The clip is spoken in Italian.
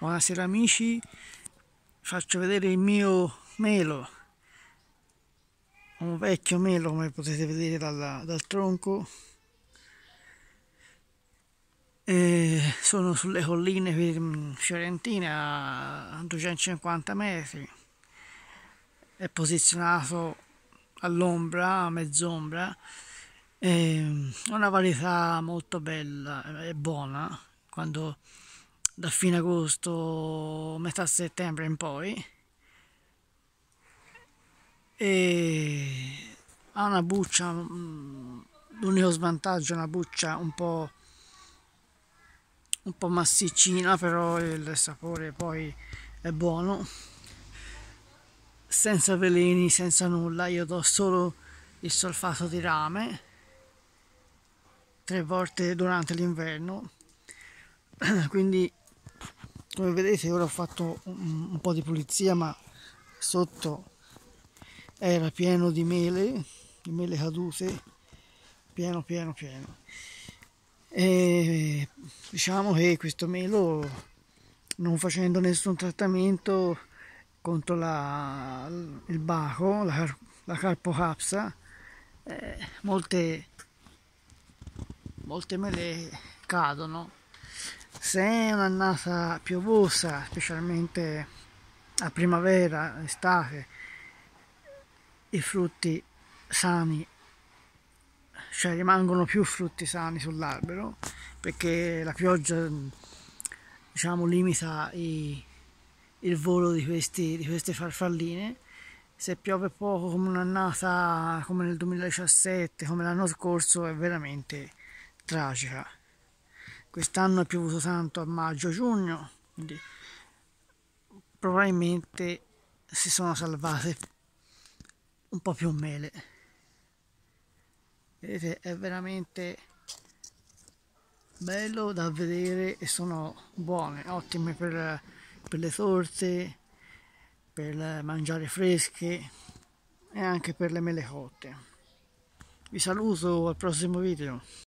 Buonasera amici, faccio vedere il mio melo, un vecchio melo come potete vedere dal tronco. Sono sulle colline fiorentine a 250 metri, è posizionato all'ombra, a mezz'ombra, è una varietà molto bella e buona quando da fine agosto, metà settembre in poi, e ha una buccia, l'unico svantaggio è una buccia un po' massiccina, però il sapore poi è buono, senza veleni, senza nulla. Io do solo il solfato di rame 3 volte durante l'inverno, quindi come vedete ora ho fatto un po' di pulizia, ma sotto era pieno di mele cadute, pieno. E diciamo che questo melo, non facendo nessun trattamento contro il baco, la carpocapsa, molte mele cadono. Se è un'annata piovosa, specialmente a primavera, estate, i frutti sani, cioè rimangono più frutti sani sull'albero, perché la pioggia, diciamo, limita il volo di queste farfalline. Se piove poco come un'annata come nel 2017, come l'anno scorso, è veramente tragica. Quest'anno è piovuto tanto a maggio-giugno, quindi probabilmente si sono salvate un po' più mele. Vedete, è veramente bello da vedere e sono buone, ottime per le torte, per mangiare fresche e anche per le mele cotte. Vi saluto, al prossimo video.